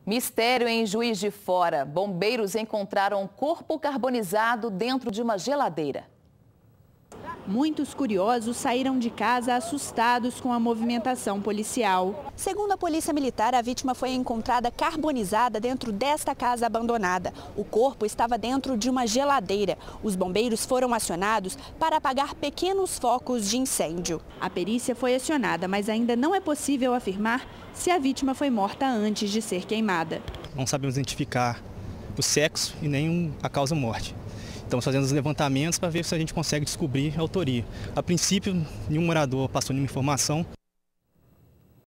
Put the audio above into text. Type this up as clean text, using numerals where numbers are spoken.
Mistério em Juiz de Fora. Bombeiros encontraram um corpo carbonizado dentro de uma geladeira. Muitos curiosos saíram de casa assustados com a movimentação policial. Segundo a Polícia Militar, a vítima foi encontrada carbonizada dentro desta casa abandonada. O corpo estava dentro de uma geladeira. Os bombeiros foram acionados para apagar pequenos focos de incêndio. A perícia foi acionada, mas ainda não é possível afirmar se a vítima foi morta antes de ser queimada. Não sabemos identificar o sexo e nem a causa-morte. Estamos fazendo os levantamentos para ver se a gente consegue descobrir a autoria. A princípio, nenhum morador passou nenhuma informação.